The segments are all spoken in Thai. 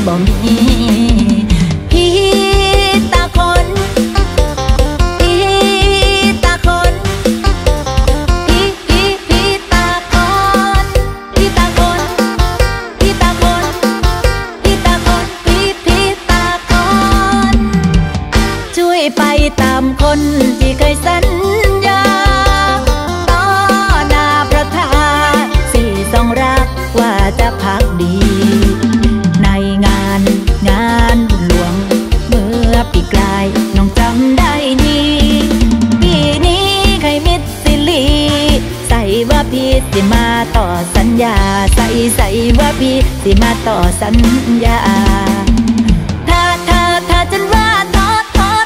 บ่มีพี่ตาคนพี่ตาคนพี่ตาคนพี่ตาคนพี่ตาคนพี่ตาคนพี่ตาคนช่วยไปตามคนที่เคยสัญญาต่อหน้าประธานสี่สองรักว่าจะพักดีในงานบุญหลวงเมื่อปีกลายน้องจำได้ดีปีนี้ใครมิตรสิลีใส่ว่าพี่สิมาต่อสัญญาใส่ว่าพี่สิมาต่อสัญญาถ้าฉันว่าท้อ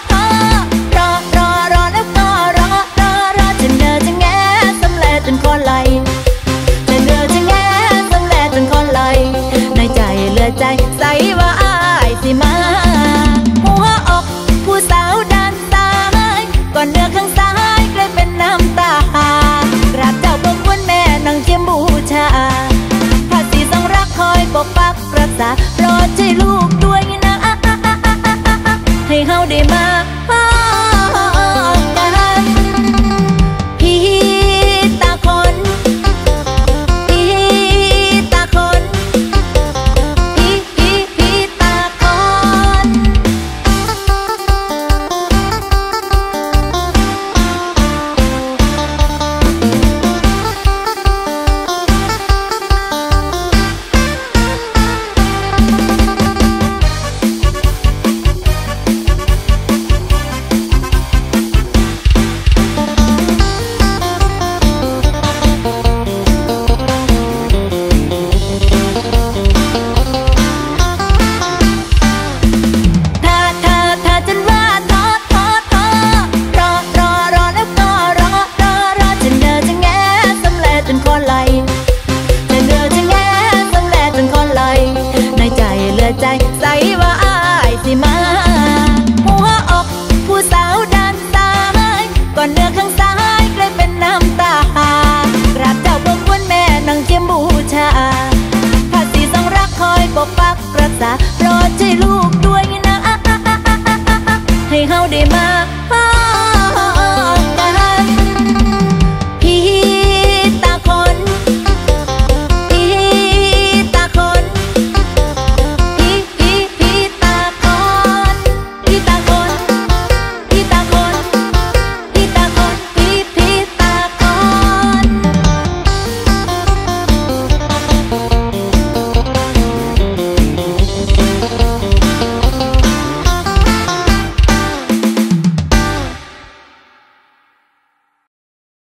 รอแล้วก็รอจะเงอจะแงสำแลจนคอไหลจะเงอจะแงสำแลจนคอไหลในใจเหลือใจใส่ว่าอายสิมาหัวอกผู้สาวด้านซ้ายก่อนเนื้อข้างซ้ายกลายเป็นน้ำตากราบเจ้าพระคุณแม่นั่งเทียมบูชาภาษีทรงรักคอยปกปักรักษาโปรดช่วยลูก